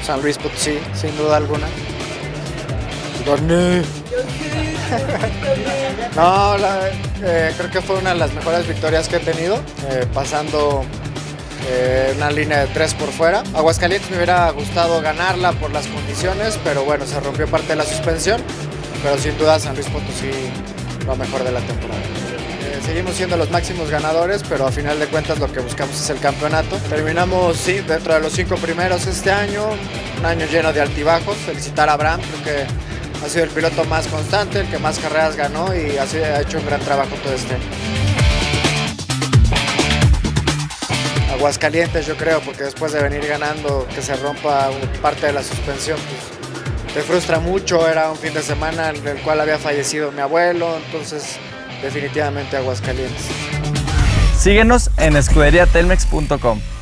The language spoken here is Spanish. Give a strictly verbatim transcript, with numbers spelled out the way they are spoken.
San Luis Potosí, sin duda alguna. Gané. No, la, eh, creo que fue una de las mejores victorias que he tenido, eh, pasando eh, una línea de tres por fuera. Aguascalientes me hubiera gustado ganarla por las condiciones, pero bueno, se rompió parte de la suspensión, pero sin duda San Luis Potosí lo mejor de la temporada. Eh, seguimos siendo los máximos ganadores, pero a final de cuentas lo que buscamos es el campeonato. Terminamos sí, dentro de los cinco primeros este año, un año lleno de altibajos. Felicitar a Abraham, creo que ha sido el piloto más constante, el que más carreras ganó y así ha hecho un gran trabajo todo este año. Aguascalientes, yo creo, porque después de venir ganando, que se rompa parte de la suspensión, pues te frustra mucho. Era un fin de semana en el cual había fallecido mi abuelo, entonces definitivamente Aguascalientes. Síguenos en escudería telmex punto com.